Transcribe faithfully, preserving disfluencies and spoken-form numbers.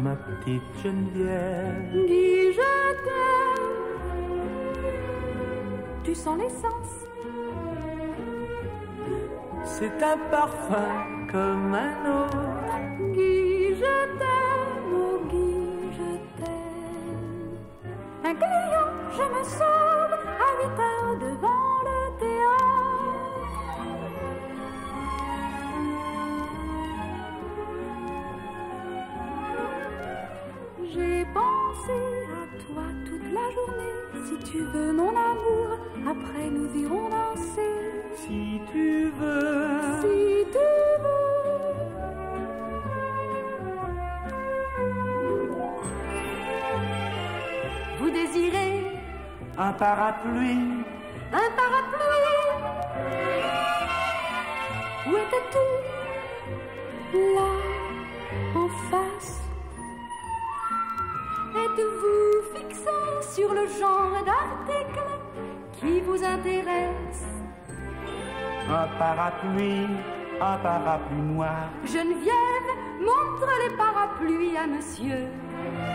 ma petite Geneviève. Guy, je t'aime. Tu sens l'essence. C'est un parfum comme un autre. Guy, je t'aime, oh Guy, je t'aime. Un client, je me sauve à huit heures devant le théâtre. J'ai pensé à toi toute la journée. Si tu veux mon amour, après nous irons danser. Si tu veux, si tu veux. Vous désirez un parapluie, un parapluie. Où étais-tu? Là, en face. Êtes-vous fixé sur le genre d'article qui vous intéresse? Un parapluie, un parapluie noir. Geneviève, montre les parapluies à monsieur.